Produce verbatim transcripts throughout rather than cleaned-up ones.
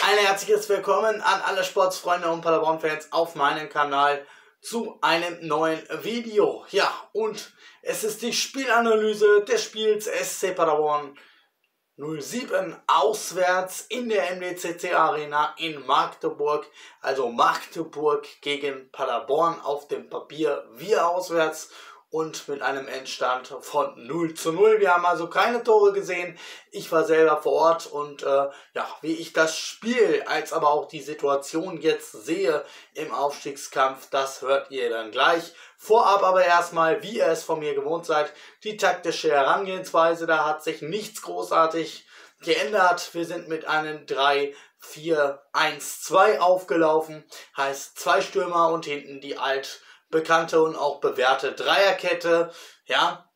Ein herzliches Willkommen an alle Sportsfreunde und Paderborn-Fans auf meinem Kanal zu einem neuen Video. Ja, und es ist die Spielanalyse des Spiels S C Paderborn null sieben auswärts in der M D C C Arena in Magdeburg. Also Magdeburg gegen Paderborn auf dem Papier, wir auswärts. Und mit einem Endstand von null zu null. Wir haben also keine Tore gesehen. Ich war selber vor Ort und äh, ja, wie ich das Spiel als aber auch die Situation jetzt sehe im Aufstiegskampf, das hört ihr dann gleich. Vorab aber erstmal, wie ihr es von mir gewohnt seid, die taktische Herangehensweise. Da hat sich nichts großartig geändert. Wir sind mit einem drei vier eins zwei aufgelaufen. Heißt zwei Stürmer und hinten die alt bekannte und auch bewährte Dreierkette, ja,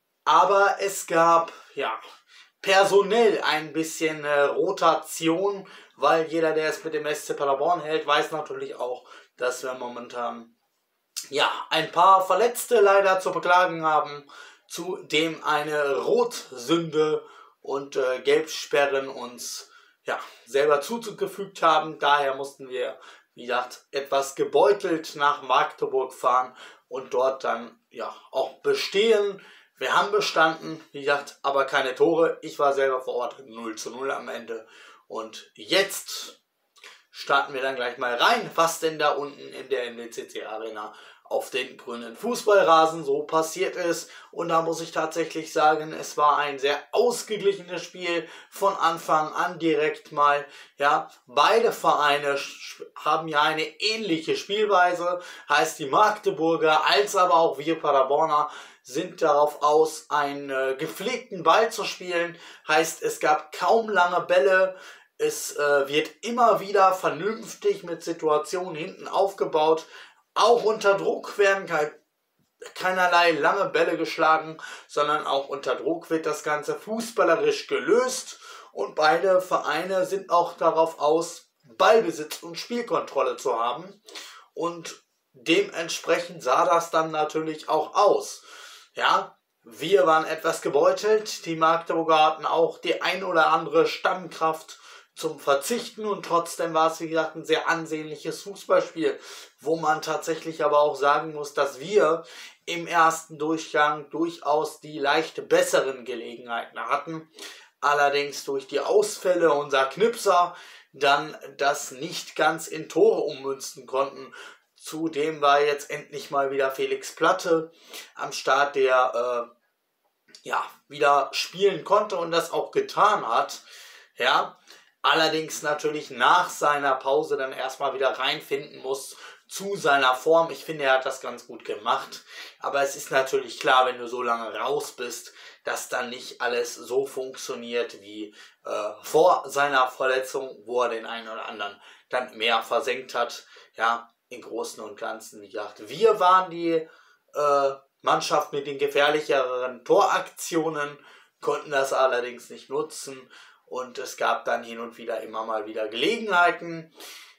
aber es gab, ja, personell ein bisschen äh, Rotation, weil jeder, der es mit dem S C Paderborn hält, weiß natürlich auch, dass wir momentan, ja, ein paar Verletzte leider zu beklagen haben, zudem eine Rotsünde und äh, Gelbsperren uns, ja, selber zugefügt haben, daher mussten wir wie gesagt, etwas gebeutelt nach Magdeburg fahren und dort dann ja auch bestehen. Wir haben bestanden, wie gesagt, aber keine Tore. Ich war selber vor Ort, null zu null am Ende. Und jetzt starten wir dann gleich mal rein, was denn da unten in der M D C C Arena auf den grünen Fußballrasen so passiert ist. Und da muss ich tatsächlich sagen, es war ein sehr ausgeglichenes Spiel von Anfang an direkt mal. Ja, beide Vereine haben ja eine ähnliche Spielweise, heißt die Magdeburger als aber auch wir Paderborner sind darauf aus, einen äh, gepflegten Ball zu spielen. Heißt, es gab kaum lange Bälle. Es äh, wird immer wieder vernünftig mit Situationen hinten aufgebaut. Auch unter Druck werden kein, keinerlei lange Bälle geschlagen, sondern auch unter Druck wird das Ganze fußballerisch gelöst. Und beide Vereine sind auch darauf aus, Ballbesitz und Spielkontrolle zu haben. Und dementsprechend sah das dann natürlich auch aus. Ja, wir waren etwas gebeutelt. Die Magdeburger hatten auch die ein oder andere Stammkraft zum Verzichten und trotzdem war es, wie gesagt, ein sehr ansehnliches Fußballspiel, wo man tatsächlich aber auch sagen muss, dass wir im ersten Durchgang durchaus die leicht besseren Gelegenheiten hatten. Allerdings durch die Ausfälle unserer Knipser dann das nicht ganz in Tore ummünzen konnten. Zudem war jetzt endlich mal wieder Felix Platte am Start, der äh, ja wieder spielen konnte und das auch getan hat. Ja, allerdings natürlich nach seiner Pause dann erstmal wieder reinfinden muss zu seiner Form. Ich finde, er hat das ganz gut gemacht. Aber es ist natürlich klar, wenn du so lange raus bist, dass dann nicht alles so funktioniert wie äh, vor seiner Verletzung, wo er den einen oder anderen dann mehr versenkt hat. Ja, im Großen und Ganzen, wie gesagt, wir waren die äh, Mannschaft mit den gefährlicheren Toraktionen, konnten das allerdings nicht nutzen. Und es gab dann hin und wieder immer mal wieder Gelegenheiten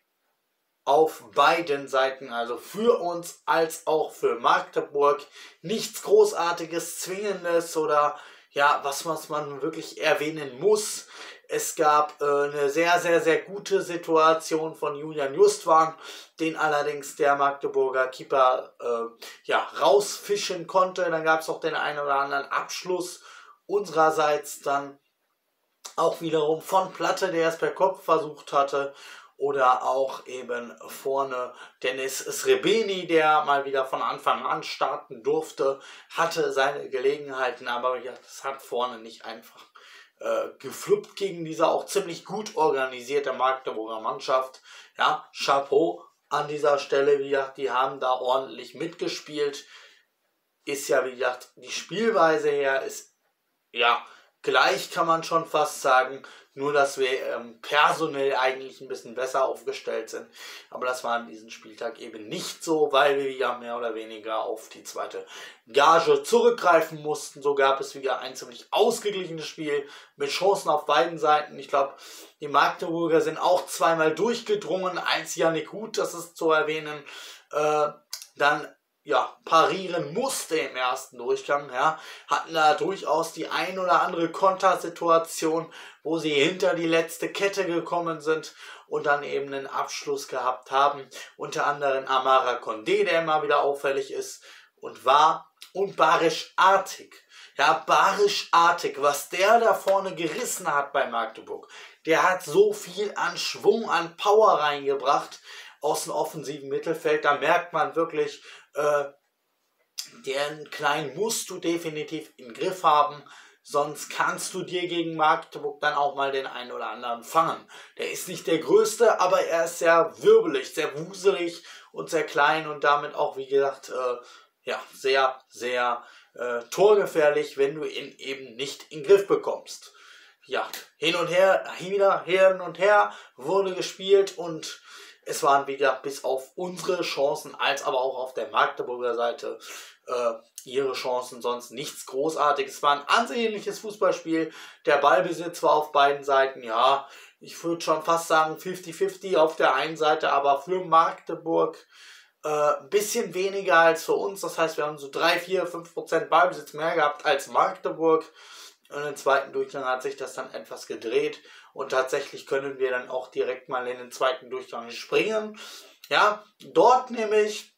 auf beiden Seiten, also für uns als auch für Magdeburg. Nichts Großartiges, Zwingendes oder ja, was, was man wirklich erwähnen muss. Es gab äh, eine sehr, sehr, sehr gute Situation von Julian Justwan, den allerdings der Magdeburger Keeper äh, ja, rausfischen konnte. Dann gab es auch den einen oder anderen Abschluss unsererseits dann auch wiederum von Platte, der es per Kopf versucht hatte, oder auch eben vorne Dennis Srebeni, der mal wieder von Anfang an starten durfte, hatte seine Gelegenheiten, aber ja, das hat vorne nicht einfach äh, gefluppt gegen diese auch ziemlich gut organisierte Magdeburger Mannschaft. Ja, Chapeau an dieser Stelle, wie gesagt, die haben da ordentlich mitgespielt. Ist ja, wie gesagt, die Spielweise her ist, ja, gleich kann man schon fast sagen, nur dass wir ähm, personell eigentlich ein bisschen besser aufgestellt sind. Aber das war an diesem Spieltag eben nicht so, weil wir ja mehr oder weniger auf die zweite Gage zurückgreifen mussten. So gab es wieder ein ziemlich ausgeglichenes Spiel mit Chancen auf beiden Seiten. Ich glaube, die Magdeburger sind auch zweimal durchgedrungen. Eins Yannick Huth, das ist zu erwähnen. Äh, dann ja, parieren musste im ersten Durchgang, ja, hatten da durchaus die ein oder andere Kontersituation, wo sie hinter die letzte Kette gekommen sind und dann eben einen Abschluss gehabt haben. Unter anderem Amara Condé, der immer wieder auffällig ist und war, und Barisch-Artig. Ja, Barisch-Artig, was der da vorne gerissen hat bei Magdeburg, der hat so viel an Schwung, an Power reingebracht aus dem offensiven Mittelfeld. Da merkt man wirklich, äh, den Kleinen musst du definitiv im Griff haben, sonst kannst du dir gegen Magdeburg dann auch mal den einen oder anderen fangen. Der ist nicht der Größte, aber er ist sehr wirbelig, sehr wuselig und sehr klein und damit auch, wie gesagt, äh, ja, sehr, sehr äh, torgefährlich, wenn du ihn eben nicht in den Griff bekommst. Ja, hin und her, wieder hin und her wurde gespielt und es waren wieder bis auf unsere Chancen, als aber auch auf der Magdeburger Seite äh, ihre Chancen sonst nichts Großartiges. Es war ein ansehnliches Fußballspiel. Der Ballbesitz war auf beiden Seiten, ja, ich würde schon fast sagen fünfzig fünfzig auf der einen Seite, aber für Magdeburg ein äh, bisschen weniger als für uns. Das heißt, wir haben so drei, vier, fünf Prozent Ballbesitz mehr gehabt als Magdeburg. Und im zweiten Durchgang hat sich das dann etwas gedreht und tatsächlich können wir dann auch direkt mal in den zweiten Durchgang springen. Ja, dort nämlich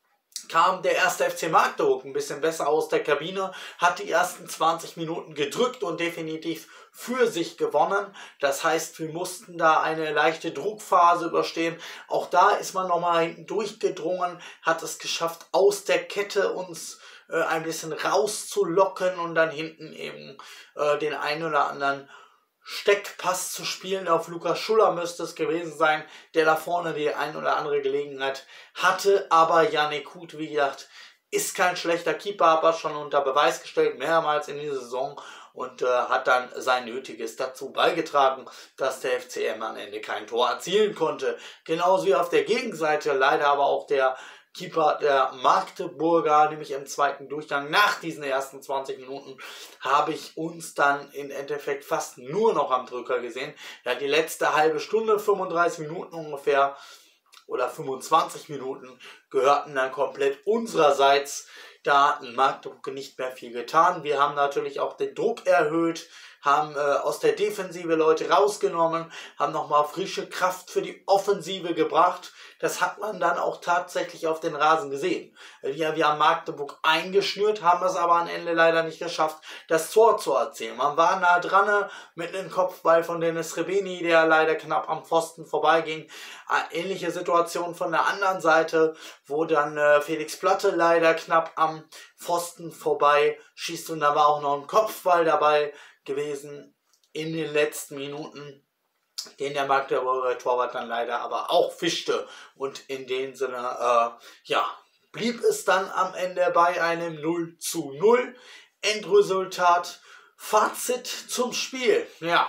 kam der erste F C Magdeburg ein bisschen besser aus der Kabine, hat die ersten zwanzig Minuten gedrückt und definitiv für sich gewonnen. Das heißt, wir mussten da eine leichte Druckphase überstehen. Auch da ist man nochmal hinten durchgedrungen, hat es geschafft, aus der Kette uns äh, ein bisschen rauszulocken und dann hinten eben äh, den einen oder anderen Steckpass zu spielen. Auf Lukas Schuller müsste es gewesen sein, der da vorne die ein oder andere Gelegenheit hatte. Aber Yannick Huth, wie gesagt, ist kein schlechter Keeper, aber schon unter Beweis gestellt, mehrmals in dieser Saison und äh, hat dann sein Nötiges dazu beigetragen, dass der F C M am Ende kein Tor erzielen konnte. Genauso wie auf der Gegenseite leider aber auch der Keeper der Magdeburger, nämlich im zweiten Durchgang nach diesen ersten zwanzig Minuten, habe ich uns dann im Endeffekt fast nur noch am Drücker gesehen. Ja, die letzte halbe Stunde, fünfunddreißig Minuten ungefähr, oder fünfundzwanzig Minuten, gehörten dann komplett unsererseits. Da hat Magdeburg nicht mehr viel getan. Wir haben natürlich auch den Druck erhöht, haben äh, aus der Defensive Leute rausgenommen, haben nochmal frische Kraft für die Offensive gebracht. Das hat man dann auch tatsächlich auf den Rasen gesehen. Ja, wir haben Magdeburg eingeschnürt, haben es aber am Ende leider nicht geschafft, das Tor zu erzielen. Man war nah dran mit einem Kopfball von Dennis Rebeni, der leider knapp am Pfosten vorbeiging. Eine ähnliche Situation von der anderen Seite, wo dann äh, Felix Platte leider knapp am Pfosten vorbei schießt und da war auch noch ein Kopfball dabei gewesen in den letzten Minuten, den der Magdeburger Torwart dann leider aber auch fischte. Und in dem Sinne, äh, ja, blieb es dann am Ende bei einem null zu null. Endresultat, Fazit zum Spiel. Ja,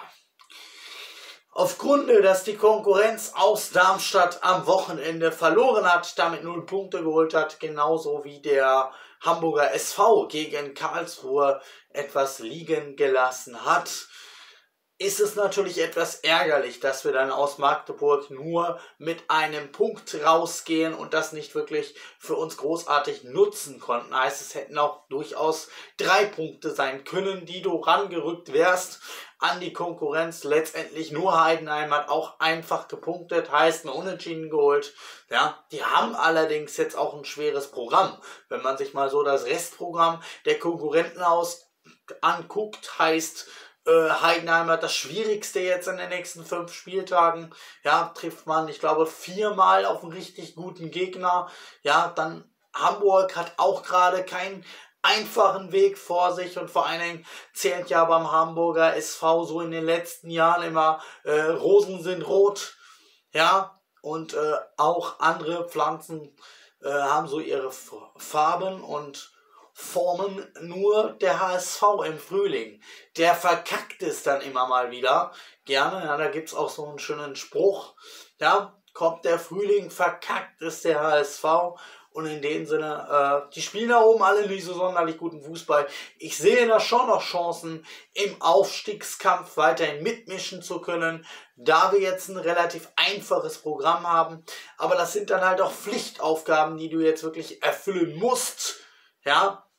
aufgrund, dass die Konkurrenz aus Darmstadt am Wochenende verloren hat, damit null Punkte geholt hat, genauso wie der Hamburger S V gegen Karlsruhe etwas liegen gelassen hat, ist es natürlich etwas ärgerlich, dass wir dann aus Magdeburg nur mit einem Punkt rausgehen und das nicht wirklich für uns großartig nutzen konnten. Heißt, es hätten auch durchaus drei Punkte sein können, die du rangerückt wärst an die Konkurrenz. Letztendlich nur Heidenheim hat auch einfach gepunktet, heißt ein Unentschieden geholt. Ja, die haben allerdings jetzt auch ein schweres Programm. Wenn man sich mal so das Restprogramm der Konkurrenten aus anguckt, heißt Heidenheim hat das Schwierigste jetzt in den nächsten fünf Spieltagen. Ja, trifft man, ich glaube, viermal auf einen richtig guten Gegner. Ja, dann Hamburg hat auch gerade keinen einfachen Weg vor sich und vor allen Dingen zählt ja beim Hamburger S V so in den letzten Jahren immer äh, Rosen sind rot. Ja, und äh, auch andere Pflanzen äh, haben so ihre Farben und Formen, nur der H S V im Frühling. Der verkackt es dann immer mal wieder. Gerne, ja, da gibt es auch so einen schönen Spruch. Ja, kommt der Frühling, verkackt es der H S V. Und in dem Sinne, äh, die spielen da oben alle nicht so sonderlich guten Fußball. Ich sehe da schon noch Chancen, im Aufstiegskampf weiterhin mitmischen zu können, da wir jetzt ein relativ einfaches Programm haben. Aber das sind dann halt auch Pflichtaufgaben, die du jetzt wirklich erfüllen musst, ja,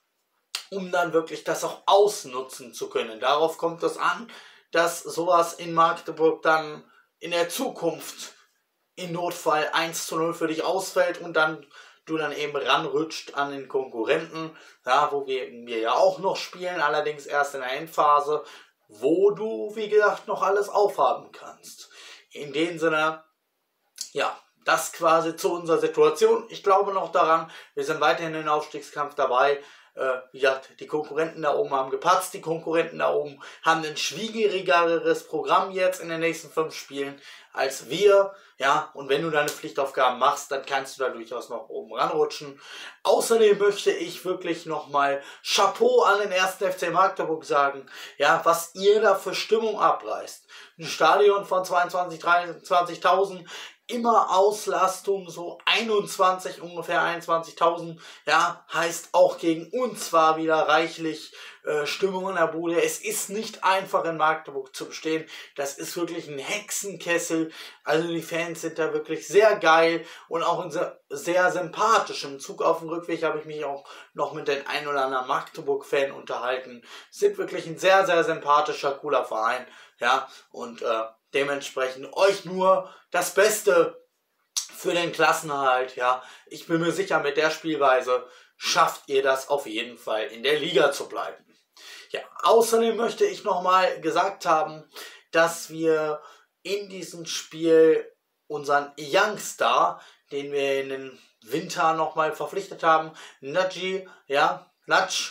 um dann wirklich das auch ausnutzen zu können. Darauf kommt es an, dass sowas in Magdeburg dann in der Zukunft in Notfall eins zu null für dich ausfällt und dann du dann eben ranrutscht an den Konkurrenten, ja, wo wir, wir ja auch noch spielen, allerdings erst in der Endphase, wo du, wie gesagt, noch alles aufhaben kannst. In dem Sinne, ja, das quasi zu unserer Situation. Ich glaube noch daran, wir sind weiterhin in den Aufstiegskampf dabei. Äh, wie gesagt, die Konkurrenten da oben haben gepatzt, die Konkurrenten da oben haben ein schwierigeres Programm jetzt in den nächsten fünf Spielen als wir, ja, und wenn du deine Pflichtaufgaben machst, dann kannst du da durchaus noch oben ranrutschen. Außerdem möchte ich wirklich nochmal Chapeau an den ersten F C Magdeburg sagen, ja, was ihr da für Stimmung abreißt. Ein Stadion von zweiundzwanzigtausend, dreiundzwanzigtausend, immer Auslastung, so einundzwanzig, ungefähr einundzwanzigtausend, ja, heißt auch gegen uns war wieder reichlich äh, Stimmung in der Bude. Es ist nicht einfach in Magdeburg zu bestehen, das ist wirklich ein Hexenkessel, also die Fans sind da wirklich sehr geil und auch in sehr, sehr sympathisch. Im Zug auf dem Rückweg habe ich mich auch noch mit den ein oder anderen Magdeburg-Fan unterhalten, sind wirklich ein sehr, sehr sympathischer, cooler Verein, ja, und äh, dementsprechend euch nur das Beste für den Klassenerhalt, ja. Ich bin mir sicher, mit der Spielweise schafft ihr das auf jeden Fall in der Liga zu bleiben. Ja, außerdem möchte ich nochmal gesagt haben, dass wir in diesem Spiel unseren Youngstar, den wir in den Winter nochmal verpflichtet haben, Nadji, ja, Natsch,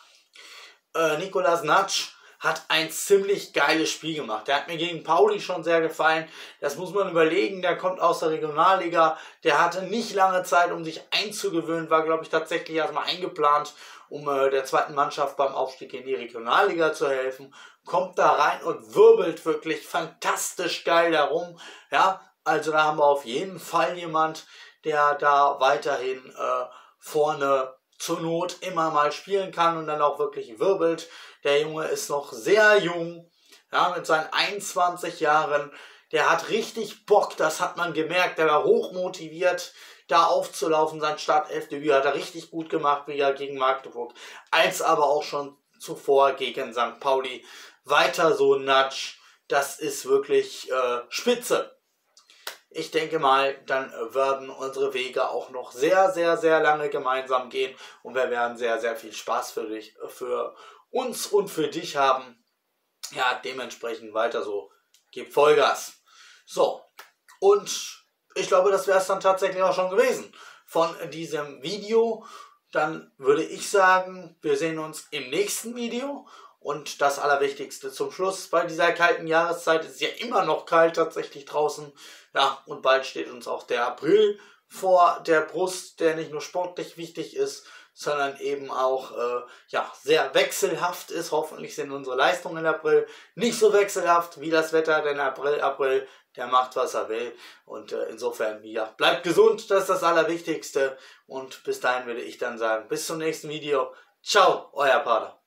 äh, Nikolas Natsch, hat ein ziemlich geiles Spiel gemacht. Der hat mir gegen Pauli schon sehr gefallen. Das muss man überlegen. Der kommt aus der Regionalliga. Der hatte nicht lange Zeit, um sich einzugewöhnen. War, glaube ich, tatsächlich erstmal eingeplant, um äh, der zweiten Mannschaft beim Aufstieg in die Regionalliga zu helfen. Kommt da rein und wirbelt wirklich fantastisch geil darum. Ja, also da haben wir auf jeden Fall jemand, der da weiterhin äh, vorne zur Not immer mal spielen kann und dann auch wirklich wirbelt. Der Junge ist noch sehr jung, ja, mit seinen einundzwanzig Jahren. Der hat richtig Bock, das hat man gemerkt. Der war hochmotiviert, da aufzulaufen. Sein Startelfdebüt hat er richtig gut gemacht, wie er gegen Magdeburg, als aber auch schon zuvor gegen Sankt Pauli. Weiter so Natsch, das ist wirklich äh, spitze. Ich denke mal, dann werden unsere Wege auch noch sehr, sehr, sehr lange gemeinsam gehen und wir werden sehr, sehr viel Spaß für dich, für uns und für dich haben. Ja, dementsprechend weiter so. Gib Vollgas. So, und ich glaube, das wäre es dann tatsächlich auch schon gewesen von diesem Video. Dann würde ich sagen, wir sehen uns im nächsten Video. Und das Allerwichtigste zum Schluss, bei dieser kalten Jahreszeit ist es ja immer noch kalt tatsächlich draußen. Ja, und bald steht uns auch der April vor der Brust, der nicht nur sportlich wichtig ist, sondern eben auch äh, ja, sehr wechselhaft ist. Hoffentlich sind unsere Leistungen im April nicht so wechselhaft wie das Wetter, denn April, April, der macht, was er will. Und äh, insofern, ja, bleibt gesund, das ist das Allerwichtigste. Und bis dahin würde ich dann sagen, bis zum nächsten Video. Ciao, euer Pader.